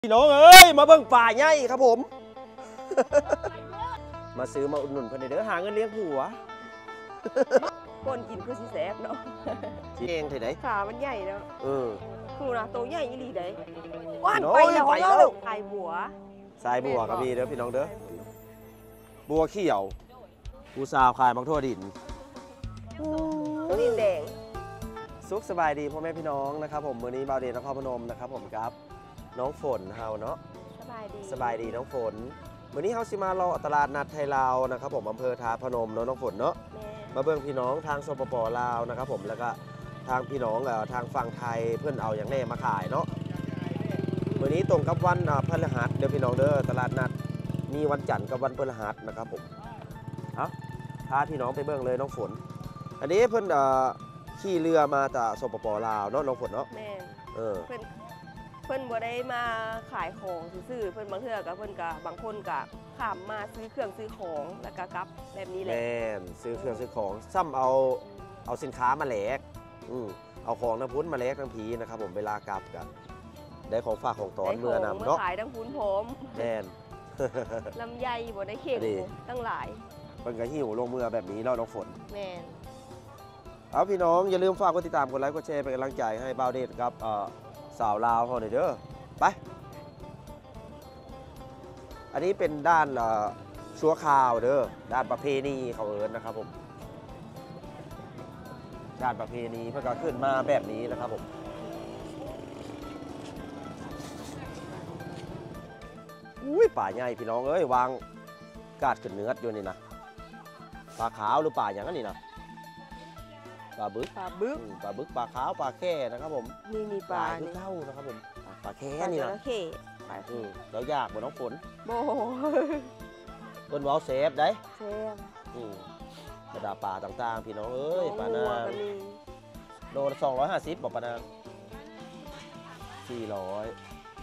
พี่น้องเอ้ยมาเบิ่งป่าใหญ่ครับผม มาซื้อมาอุดหนุนเพื่อนเด้อหาเงินเลี้ยงผัวคนกินคือสิแซ่บเนาะที่เองเถอะไหนขามันใหญ่เนาะคูนะตัวใหญ่อีหลีได้ว่านไปแล้วไปแล้วสายบัวสายบัวกับพี่เด้อพี่น้องเด้อบัวเขียวผู้สาวขายมักทั่วดินตัวดินแดงสุขสบายดีพ่อแม่พี่น้องนะครับผมมื้อนี้บ่าวเดชนครพนมนะครับผมครับน้องฝนเฮาเนาะสบายดีน้องฝนวันนี้เฮาสิมารอตลาดนัดไทยลาวนะครับผมอำเภอท่าพนมเนาะน้องฝนเนาะมาเบิ่งพี่น้องทางสปป.ลาวนะครับผมแล้วก็ทางพี่น้องทางฝั่งไทยเพื่อนเอาอย่างแน่มาขายเนาะวันนี้ตรงกับวันพฤหัสเด้อพี่น้องเด้อตลาดนัดมีวันจันทร์กับวันพฤหัสนะครับผมเอาพาพี่น้องไปเบิ่งเลยน้องฝนอันนี้เพื่อนขี่เรือมาจากสปป.ลาวเนาะน้องฝนเนาะเพื่อนบ่ได้มาขายของซื้อเพื่อนบางเทื่อกับเพื่อนกับบางคนกับข้ามมาซื้อเครื่องซื้อของแล้วก็กลับแบบนี้แหละซื้อเครื่องซื้อของซ้ำเอาสินค้ามาแลกเอาของน้ำพุ้นมาแลกทั้งผีนะครับผมเวลากลับกันได้ของฝากของตอนเมื่อนำเนาะขายทั้งพุ้นผม ลำไยบ่ได้เข่งตั้งหลายเป็นกระหิ้วลงเมื่อแบบนี้แล้วน้องฝนเอาพี่น้องอย่าลืมฝากกดติดตามกดไลค์กดแชร์เป็นกำลังใจให้บ่าวเดชครับสาวลาวเขาหน่อยเด้อไปอันนี้เป็นด้านชั่วคราวเด้อด้านประเพณีเขาเอิญนะครับผมด้านประเพณีเพื่อการขึ้นมาแบบนี้นะครับผมอุ้ยป่าใหญ่พี่น้องเอ้ยวางกาดขึ้นเนื้ออยู่นี่นะปลาขาวหรือป่าอย่างนั้นนี่นะปลาบึกปลาขาวปลาแค่นะครับผมมีปลาเท่านะครับผมปลาแค่นี่นะแล้วยากบนน้องฝนโบบนวอลเซฟได้เซฟกระดาษปลาต่างๆพี่น้องเอ้ยปลานางโลละ250บอกปลานาง400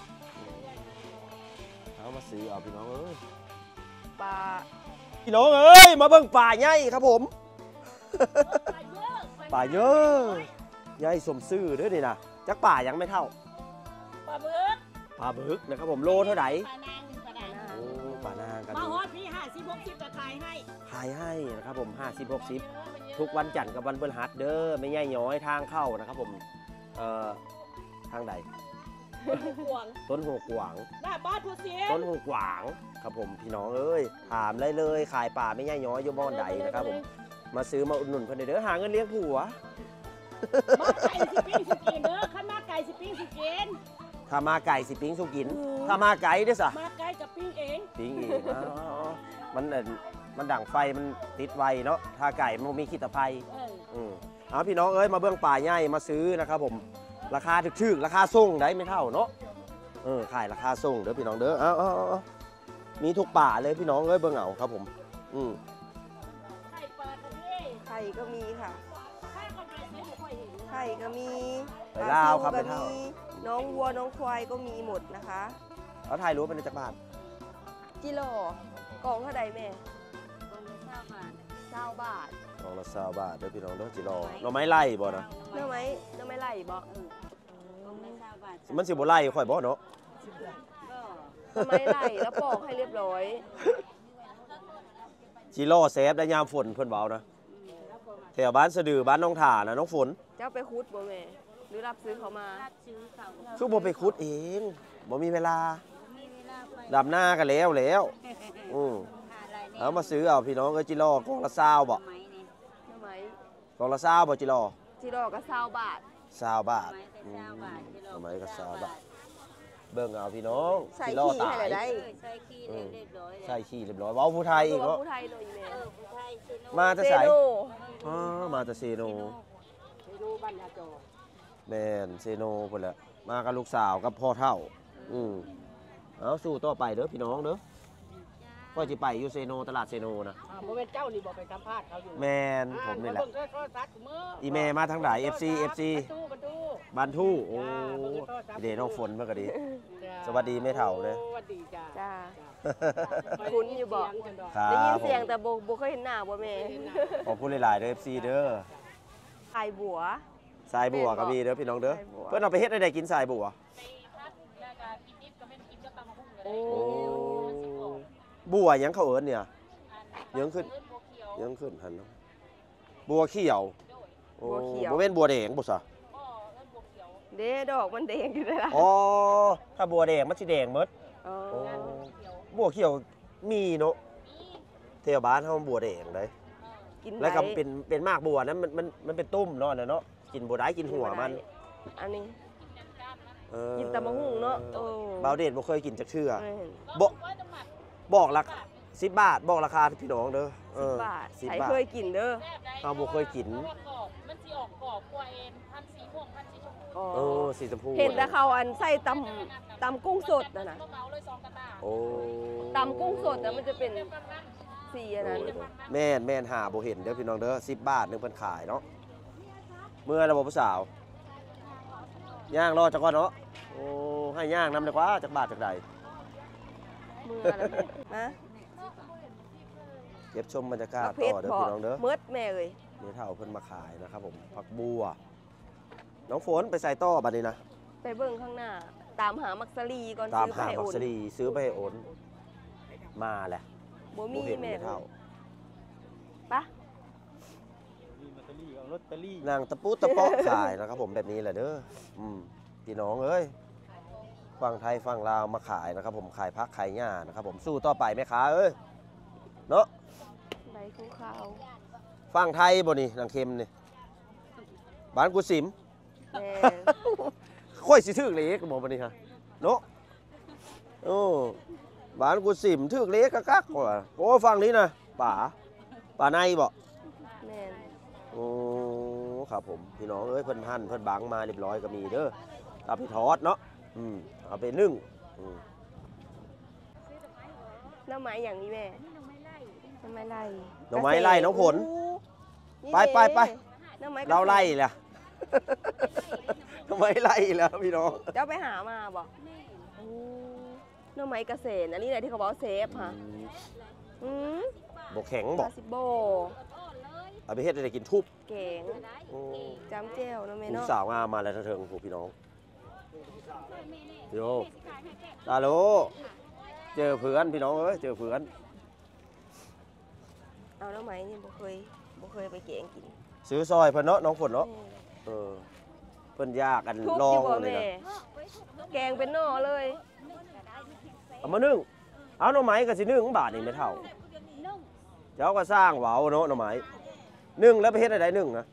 เอามาซื้อเอาพี่น้องเอ้ยปลาพี่น้องเอ้ยมาเบิ่งปลาใหญ่ครับผมป่าเยอะใหญ่สมซื่อด้วยนี่นะจักป่ายังไม่เท่าปลาบึกนะครับผมโลเท่าไหร่ป่านางกันมาฮอดพี่50-60จะขายให้นะครับผม50-60ทุกวันจันทร์กับวันพฤหัสเด้อไม่ใหญ่ย้อยทางเข้านะครับผมทางใดต้นหัวกวางหน้าบ้านผู้เสียต้นหัวกวางครับผมพี่น้องเอ้ยถามเลยขายป่าไม่ใหญ่ย้อยอยู่บ้านใดนะครับผมมาซื้อมาอุดหนุนเพื่อนเด้อหาเงินเลี้ยงผัวมาไก่สิปิ้งสุกินเด้อขันมาไก่สิปิ้งสุกินถ้ามาไก่สิปิ้งสุกินถ้ามาไก่เด้อสะมาไก่กับปิ้งเองมันดั่งไฟมันติดไวเนาะถ้าไก่มันมีขี้ตะไคร้เอาพี่น้องเอ้ยมาเบื้องป่าใหญ่มาซื้อนะครับผมราคาถึกราคาส่งได้ไม่เท่าเนาะขายราคาส่งเด้อพี่น้องเด้อเอามีทุกป่าเลยพี่น้องเอ้ยเบื้องเอาครับผมไข่ก็มีค่ะไข่ก็มีไปลาวครับไปเท่าน้องวัวน้องควายก็มีหมดนะคะเอาถ่ายรู้เป็นจักรบาทกิโลกองเท่าใดแม่กองละ20 บาทกองละ20 บาทเด้อพี่น้องเด้อจิโลเราไม่ไล่บ่นะเราไม่ไล่บ่มันสิบ่ไล่ค่อยบ่เนาะเราไม่ไล่แล้วปอกให้เรียบร้อยจิโลเซฟได้ยามฝนเพิ่นเบานะแถวบ้านสะดือบ้านน้องถ่านะน้องฝนเจ้าไปคุดบ่แม่หรือรับซื้อเขามาคือบ่ไปคุดเองบ่มีเวลาดำหน้ากันแล้วเอามาซื้อเอาพี่น้องจิโลกองละ20บ่กองละ20บ่จิโลก็20 บาท 20 บาททำไมก็20 บาทเบิ่งเอาพี่น้องจิโลตายใส่ขี้เรียบร้อยว้าวผู้ไทยอีกเนาะมาจะใส่มาจะเซโนแมนเซโนไปแล้วมากับลูกสาวกับพ่อเท่าเอาสู้ต่อไปเด้อพี่น้องเด้อก็จะไปอยู่เซโนตลาดเซโนนะโมเมนต์เจ้านี่บอกไปสัมภาษณ์เขาอยู่แมนผมนี่แหละอีเมมาทางไหน FC บันทูโอ้เดี๋ยวน้องฝนเมื่อกี้ดีสวัสดีแม่เฒ่าเลยสวัสดีจ้าคุ้นอยู่บอกได้ยินเสียงแต่โบเคยเห็นหน้าบ่แม่ขอพูดหลายๆเด้อ FC เด้อสายบัวกับพี่เด้อพี่น้องเด้อเพื่อนเอาไปเฮ็ดอะไรกินสายบัวบัวหยังเขาเอิ้นเนี่ยเยื้องขึ้นเยื้องขึ้นหันเนาะบัวเขียวโอ้บัวเขียวบ่เป็นบัวแดงบ่ซะเด้ดอกมันแดงอยู่เลยล่ะอ๋อถ้าบัวแดงมันสิแดงหมดอ๋อโอ้บัวเขียวมีเนาะแถวบ้านเฮาบัวแดงได้กินแล้วก็ได้เป็นมากบัวนั้นมันเป็นตุ้มเนาะน่ะเนาะกินบ่ได้กินหัวมันอันนี้เออกินแต่มะฮุ่งเนาะโอ้บาวเดชบ่เคยกินจักเทื่อไม่เห็นบอกราคา10 บาทบอกราคาพี่น้องเด้อ 10 บาท 10 ใครบาทเคยกินเด้อเฮาบ่เคยกินมันสิออกกรอบกว่าเอ็นพันสีม่วงพันสีชมพูอ๋อสีชมพูเห็นแต่เขาอันใส่ตำกุ้งสดนะนะเมาเลย2กระตาโอ้ตำกุ้งสดแต่มันจะเป็นสีอันนั้นแม่นหาบ่เห็นเด้อพี่น้องเด้อ10 บาทนึงเพิ่นขายเนาะเมื่อระบบผู้สาวย่างรอจักก่อนเนาะโอ้ให้ย่างนำดีกว่าจักบาทจักใดมืออะไรนะเก็บชมบรรยากาศมะเพต่ชอรเด้อพอพี่น้องเด้อเมิดแม่เลยนี่เท่าเพิ่นมาขายนะครับผมผักบัวน้องฝนไปใส่ต่อบัดนี้นะไปเบิ่งข้างหน้า ตามหามักสลีก่อนตามซื้อไปหาให้บักอุ่นสลีซื้อไปให้โอนมาแหละบ่มีบ่เห็นแม่ไม่เท่าปะนางตะปุตะเปาะขายนะครับผมแบบนี้แหละเด้อพี่น้องเอ้ยฝั่งไทยฝั่งลาวมาขายนะครับผมขายพักขายหญ้านะครับผมสู้ต่อไปแม่ค้าเอ้ยเนาะใบคูขาวฝั่งไทยบ่นี่นางเค็มนี่บ้านกูสิมแม่ค่อยสิถึกเล็กบอกบ่นี่ฮะเนาะโอ้บ้านกูสิมถึกเล็กกักๆว่าโอ้ฝั่งนี้นะป่าในบ่แม่นโอ้ครับผมพี่น้องเอ้ยเพิ่นหั่นเพิ่นบังมาเรียบร้อยก็มีเด้อเอาไปทอดเนาะเอาไปนึ่งหน้ำไม้อย่างนี้แม่หน้ำไม้ไล่หน่อไม้ไล่น้องผลนี่ไปเด้ไปหน้ำไม้กษตเราไล่แหละ ทำไมไล่แล้วพี่น้องเจ้าไปหามาบ่โอ้หน้ำไม้เกษตรอันนี้แหละที่เขาบอกว่าเซฟค่ะอืมบกแข็งบอก 50 โบเอาไปเฮ็ดอะไรกินทุบเก่งจำเจ้วเนาะแม่ลูกเนาะสาวงามมาแล้วเถิงๆพี่น้องโยตาโลเจอเพื่อนพี่น้องเอ้ยเจอเพื่อนเอาหน้ำไม้นี่บ่เคยไปเก่งกินซื้อซอยเพิ่นเนาะน้องฝนเนาะแม่เพิ่นยากกันทุบลออง ยู่บ่เลยแม่นะแกงเป็นหน่อเลยเอามานึ่งเอาหน่อไม้ก็สินึ่งบาทนี่ไม่เท่าเจ้าก็สร้างเว้าเนาะหน่อไม้นึ่งแล้วไปเฮ็ดอะไรนึ่งนะ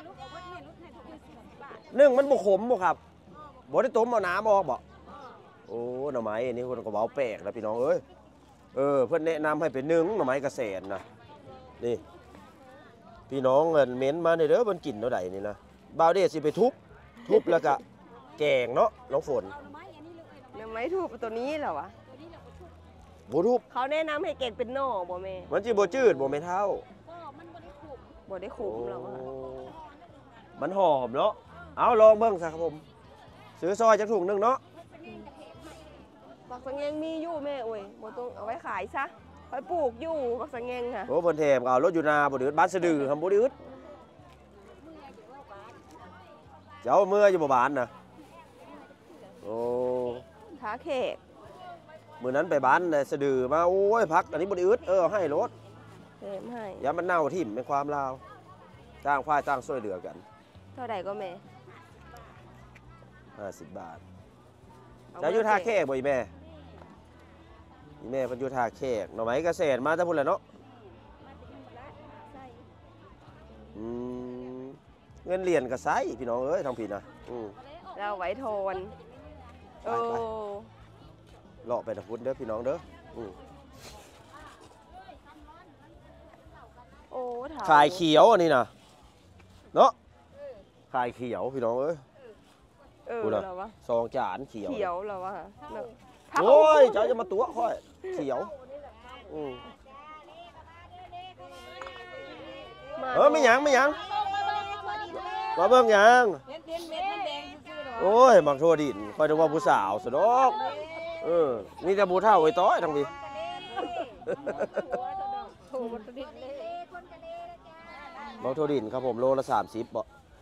นึ่งมันบ่ขมบ่ครับบ่ได้ต้มเอาน้ำออกบ่โอ้หน่อไม้อันนี้คนก็เว้าแปลกแล้วพี่น้องเอ้ยเพิ่นแนะนำให้ไปนึ่งหน่อไม้กระแสนนะนี่พี่น้องเม้นมาเด้อเพิ่นกินเท่าใดนี่นะบ่าวเดชสิไปทุบแล้วก็แกงเนาะน้องฝนหน้ำไม้ทุบตัวนี้เหรอวะบ่ทุบเขาแนะนำให้เก่งเป็นหน่อบ่แม่มันสิบ่จืดบ่แม่เท่าบ่ได้คุ้มหรอกอะมันหอมเนาะ เอาลองเบิ่งซะครับผม ซื้อซอยจักถุงหนึงเนาะบักสังเงงมีอยู่แม่โอ้ยบ่ต้องเอาไว้ขายซะไปปลูกอยู่บักสังเงงค่ะโอ้เพิ่นแถมก็เอารถอยู่นาบ่ได้อึดบ้านสะดือครับบ่ได้อึดเจ้าเมื่ออยู่บ่บ้านนะโอ้ท้าแขกมื้อนั้นไปบ้านน่ะสะดือมาโอ้ยพักอันนี้บ่ได้อึดเอาให้รถแถมให้อย่ามันเน่าทิ่มเป็นความลาวจ้างฝ่ายจ้างช่วยเหลือกันเท่าใดก็แม่ 50 บาทเมเจ้าอยู่ท่าแขกบ่อีแม่อีแม่เพิ่นอยู่ท่าแขกหน่อไม้เกษตรมาแต่พุ่นแหละเนาะ เงินเหรียญก็ไซพี่น้องเอ้ยทางผิดนะเราไว้โทนไปโอ้เลาะไปทางพุทธเด้อพี่น้องเด้อโอ้ถามขายเขียวอันนี้นะเนาะขายเขียวพี่น้องเอ้ย พูดเหรอเหรอวะซองจานเขียวเขียวเหรอวะเนอะโอ้ยเจ้าจะมาตัวค่อยเขียวไม่หยังมาเบิ่งหยังโอ้ยมักโทษดินคอยดูว่าผู้สาวสะดอกนี่แต่ผู้เฒ่าไอ้ต้อยทั้งพี่มักโทษดินครับผมโลละ30บ่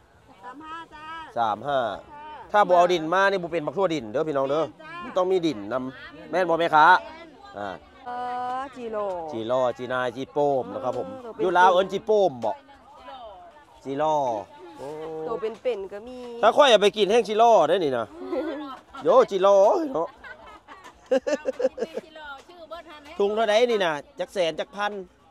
35ถ้าบ่เอาดินมานี่บ่เป็นมักโทษดินเด้อพี่น้องเด้อต้องมีดินนำแม่นบ่แม่ค้าจีโร่จีล่อจีนายจีโป้มนะครับผมตัวเป็นอยู่ลาวเอิ้นจีโป้มบ่จีล่อโอ้ตัวเป็นๆก็มีถ้าค่อยอย่าไปกินแห้งจีล่อได้นี่นะโยจีล่อเนาะถุงเท่าไหร่นี่นะจักแสนจักพัน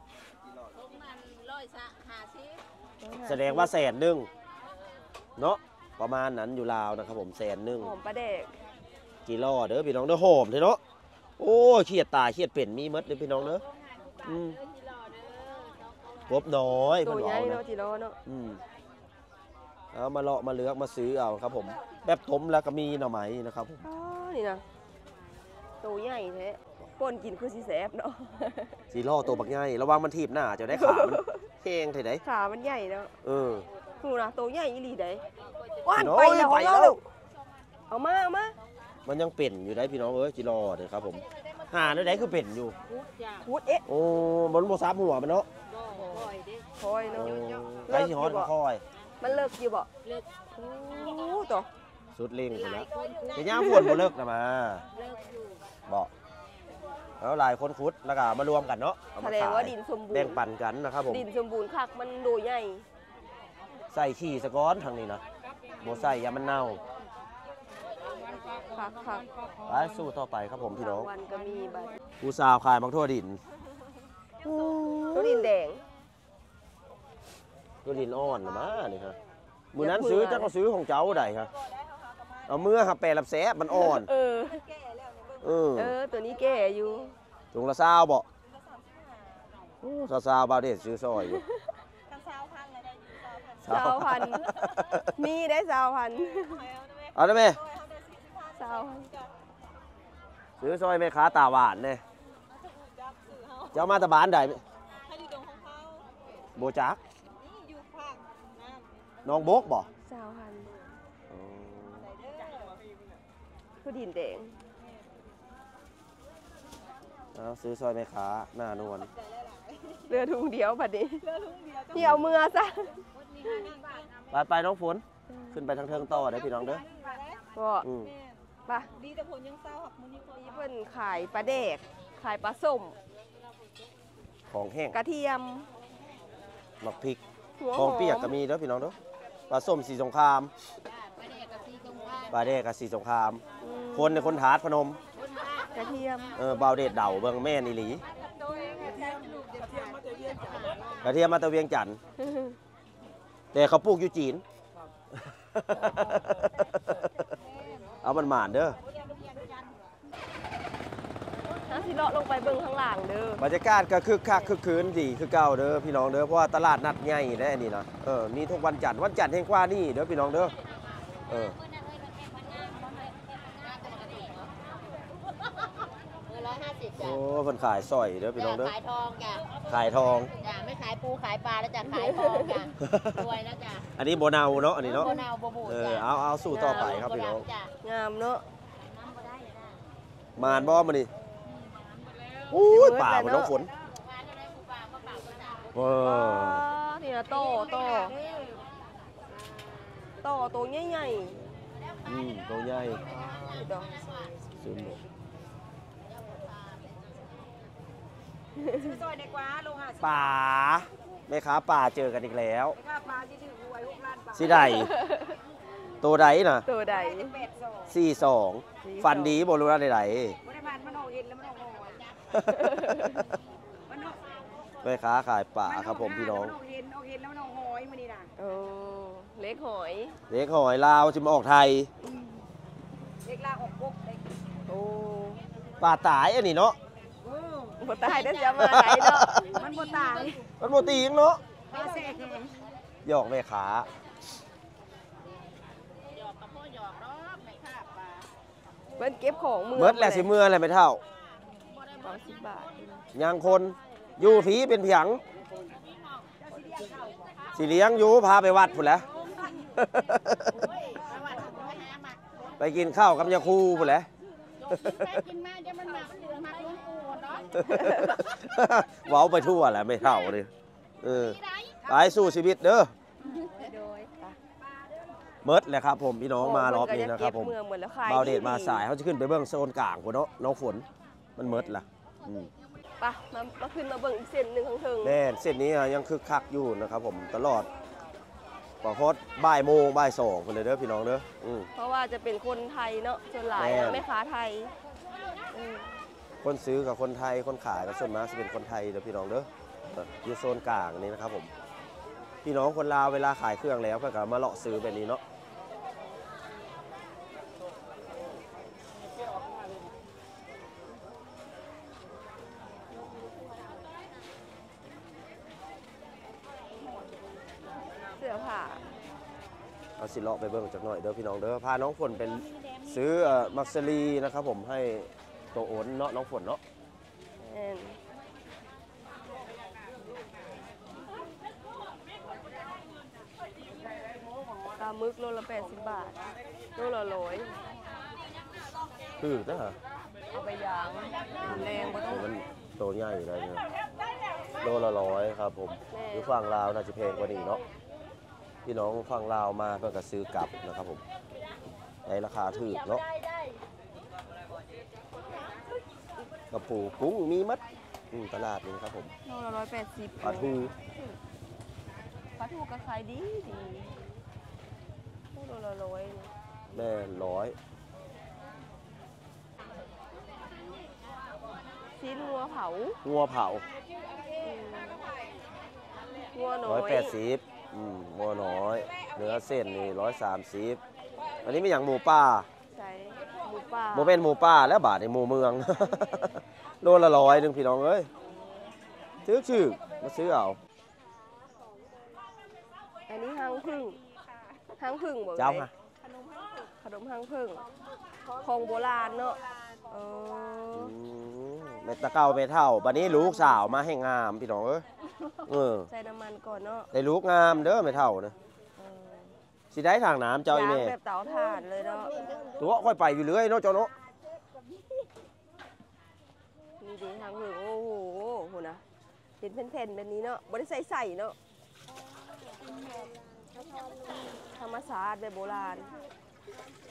แสดงว่าแสนหนึงเนาะประมาณนั้นอยู่ลาวนะครับผมแสนหนึงหอมปลาแดกจีล่อเด้อพี่น้องเด้อหอมเด้อเนาะโอ้เขียดตาเขียดเป็นมีหมดเลยพี่น้องเด้ออืมกบน้อยตัเพิ่วน ใหว่าญ่เอานะเนาะจีโร่เนาะเอามาเลาะมาเลือกมาซื้อเอาครับผมแบบต้มแล้วก็มีหน่อไม้นะครับผมอ๋อนี่นะตัวใหญ่แท้ป่นกินคือสิแซ่บเนาะจีล่อตัวบักใหญ่ระวังมันถีบหน้าจะได้ขามันแห้งเท่าไหนขามันใหญ่เนาะเออหูนะตัวใหญ่อีหลีได้ว่านโอ้ไปยแล้วไปเอาแล้วลูกเอามาเอามามันยังเป็นอยู่ได้พี่น้องเอ้ยจีล่อเด้อครับผมหาได้คือเป็นอยู่พูดเอ๊ะโอ้บนโมซับหัวมันเนาะคอยโอ้เนาะไก่สิฮอดก็คอยมันเลิกอยู่บ่โอ้ตัวสุดเล่งคนละจะย่างฝนบ่เลิกนะมาบอกแล้วหลายคนคุดแล้วก็มารวมกันเนาะเอาแสมาดงขายว่าดินสมบูรแบ่งณ์ปันกันนะครับผมดินสมบูรณ์คักมันโดใหญ่ใส่ขี้สะก้อนทางนี้นะโมใส่ยามันเน่าคักไปสู้ต่อไปครับผมพี่น้องวันก็มีบัดผู้สาวขายมักทั่วดินตัวดินแดงทั่วดินอ่อนนะมานี่ครับมือนั้นซื้อจะก็ซื้อของเจ้าใดครับเอาเมื่อหับแปรรับแซบมันอ่อนเออเออตัวนี้แก่อยู่ถุงละซาวบ่ซาวบาวเดชซื้อซอยอยู่สาวพันธุ์มีได้สาวพันธุ์เอาได้ไหมสาวพันธุ์ซื้อซอยแม่ค้าตาหวานเนี่ยเจ้ามาตะบานใดโบจักน้องโบกบ่สาวพันธุ์ตัวดินแดงเอาซื้อซอยแม่ค้าหน้านวลเรือถุงเดียวบัดนี้เหี่ยวมือซะไปน้องฝนขึ้นไปทางเทิงต่อได้พี่น้องเด้อก็อืมไปดีแต่ผลยังเศร้าครับมื้อนี้เพิ่นขายปลาแดกขายปลาส้มของแห้งกระเทียมหมักพริกหัวหขอองมเปียกก็มีเด้อพี่น้องเด้อปลาส้มสีสงครามปลาแดกกับสีสงคราม คนในคนถาดพนมกระเทียมบาวเดชเดาเบิ่งแม่นอีหลีกระเทียมมาตะเวียงจันทน์แต่เขาปลูกอยู่จีน เอามันหมานเด้อน้ำสิเลาะลงไปเบิ่งข้างล่างเด้อบรรยากาศก็คึกคักคึกคืนดีคือเก่าเด้อพี่น้องเด้อเพราะว่าตลาดนัดใหญ่ได้อันนี้นะมีทุกวันจันทร์แห่งกว่านี่เด้อพี่น้องเด้อ 150 โอ้จ้ะเพิ่นขายสร้อยเด้อพี่น้องเด้อขายทองจ้ะขายทองจ้ะไม่ขายปูขายปลาแล้วจ้ะขายทองจ้ะรวยแล้วจ้ะอันนี้โบเนาเนาะอันนี้เนาะโบนาวโบบูจ้ะเอาสู้ต่อไปครับพี่น้องจ้ะงามเนาะมานบ่มานี่โอ้ยป่าบนน้องฝนว้านี่นะโตตัวใหญ่ตัวใหญ่ๆดอกซึมซอยเด็กกว่าลง50 ป่าแม่ค้าป่าเจอกันอีกแล้วค่าปลาที่ถือหวย6ล้านบาทสิใดตัวใดน่ะตัวใด 42ฟันดีบ่รู้ว่าใดบ่ได้มันมันออกเห็นแล้วมันออกหอยมันออกๆแม่ค้าขายป่าครับผมพี่น้องมันออกเห็นแล้วมันออกหอยมื้อนี้น่ะโอ้เล็กหอยเล็กหอยลาวจะมาออกไทยเด็กลาออกกบเลยโอ้ป่าตายอันนี้เนาะโอ้บ่ตายได้จะมาไหนเนาะมันบ่ตายมันโมตีงเนาะปลาแซ่แข็งหยอกแม่ค้าเพิ่นเก็บของมือเมิดแหละสิเมื่ออะไรไม่เท่า 10 บาทยังคนอยู่ผีเป็นเพียงสิเลี้ยงอยู่พาไปวัดพุ่นแหล้ว ไปกินข้าวกับยาคูพุ่นแหล้วกินมาเดี๋ยวมันมาเหลืองมาหลวงปู่เนาะเว้าไปทั่วแหละไม่เท่าเลยไปสู้ชีวิตเด้อเมิดแหละครับผมพี่น้องมารอบนี้นะครับผมเมืองหมดแล้วขายเบาเดชมาสายเขาจะขึ้นไปเบื้องโซนกลางพุ่นเนาะน้องฝนมันเมิดล่ะไปมาขึ้นมาเบิ่งอีกเส้นหนึ่งข้างเทิงแน่เส้นนี้ยังคึกคักอยู่นะครับผมตลอดกว่าฮอดบ่ายโมงบ่ายสองคนเลยเด้อพี่น้องเด้อเพราะว่าจะเป็นคนไทยเนาะส่วนหลายแม่แม่ค้าไทยคนซื้อกับคนไทยคนขายก็ส่วนมากจะเป็นคนไทยเด้อพี่น้องเด้ออยู่โซนกลางนี่นะครับผมพี่น้องคนลาวเวลาขายเครื่องแล้วก็มาเลาะซื้อแบบนี้เนาะเสื้อผ้าเอาสิเลาะไปเบิ่งจักหน่อยเด้อพี่น้องเด้อพาน้องฝนเป็นซื้อมักซรีนะครับผมให้โตโอนเนาะน้องฝนเนาะปลาหมึกโลละ80 บาทโลละ100 คือนะฮะเอาไปย่างแรงบ่ต้องมันโตใหญ่เลยเนี่ยโลละ100ครับผมหรือฝั่งลาวน่าจะแพงกว่านี้เนาะพี่น้องฝั่งลาวมาเพื่อก็ซื้อกลับนะครับผมในราคาถูกเนาะกระปูกุ้งมีมัดตลาดนี้ครับผมโลละ180 ปลาทูปลาทูก็ขายดีโลละ100นี่แม่100 ชิ้นงัวเผางัวเผางัวน้อย 180งัวน้อยเนื้อเส้นนี่130อันนี้ไม่อย่างหมูป่าใช่หมูป่าโมเป็นหมูป่าแล้วบาทในหมูเมือง โลละ100พี่น้องเอ้ยซื้อชื่อมาซื้อเอาอันนี้หางผึ้งบ่เจ้าค่ะขนมหางผึ้งของโบราณเนาะเม็ดตะเก้าเม็ดเท่าบัดนี้ลูกสาวมาให้งามพี่น้องเอ้ยใส่น้ำมันก่อนเนาะได้ลูกงามเด้อเม็ดเท่านะสิได้ทางน้ำเจ้าอีเมย่างแบบเตาถ่านเลยเนาะตัวค่อยไปอยู่เรื่อยเนาะเจ้าเนาะนี่ดีหางผึ้งโอ้โหโหนะเป็นแผ่นๆแบบนี้เนาะบ่ได้ใส่เนาะธรรมชาติแบบโบราณ